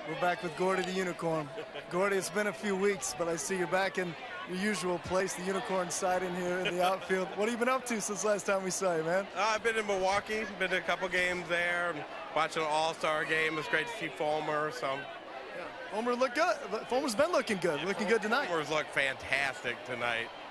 We're back with Gordie the Unicorn. Gordie, it's been a few weeks, but I see you're back in your usual place, the Unicorn side in here in the outfield. What have you been up to since last time we saw you, man? I've been in Milwaukee, been to a couple games there, watching an all-star game. It was great to see Fulmer. So. Yeah. Fulmer looked good. Fulmer's been looking good, looking good tonight. Fulmer's looked fantastic tonight.